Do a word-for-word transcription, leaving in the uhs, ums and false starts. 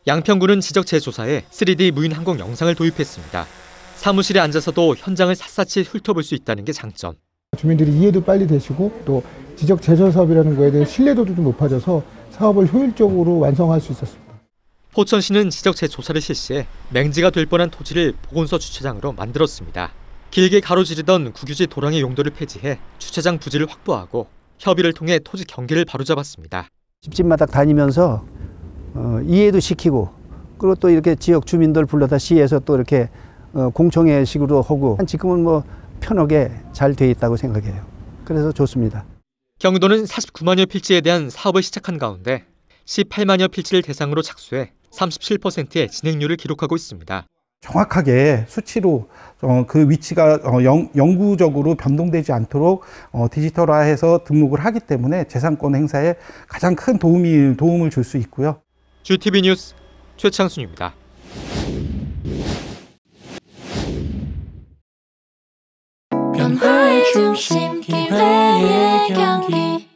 양평구는 지적 재조사에 쓰리디 무인 항공 영상을 도입했습니다. 사무실에 앉아서도 현장을 샅샅이 훑어볼 수 있다는 게 장점. 주민들이 이해도 빨리 되시고 또 지적 재조사 사업이라는 거에 대해 신뢰도도 좀 높아져서 사업을 효율적으로 완성할 수 있었습니다. 포천시는 지적 재조사를 실시해 맹지가 될 뻔한 토지를 보건소 주차장으로 만들었습니다. 길게 가로지르던 국유지 도랑의 용도를 폐지해 주차장 부지를 확보하고 협의를 통해 토지 경계를 바로잡았습니다. 집집마다 다니면서 어, 이해도 시키고 그리고 또 이렇게 지역 주민들 불러다 시에서 또 이렇게 어, 공청회식으로 하고 지금은 뭐 편하게 잘 돼 있다고 생각해요. 그래서 좋습니다. 경기도는 사십구만여 필지에 대한 사업을 시작한 가운데 십팔만여 필지를 대상으로 착수해 삼십칠 퍼센트의 진행률을 기록하고 있습니다. 정확하게 수치로 그 위치가 영구적으로 변동되지 않도록 디지털화해서 등록을 하기 때문에 재산권 행사에 가장 큰 도움이, 도움을 줄 수 있고요. 주티비 뉴스 최창순입니다. 변화의 중심 기회의 경기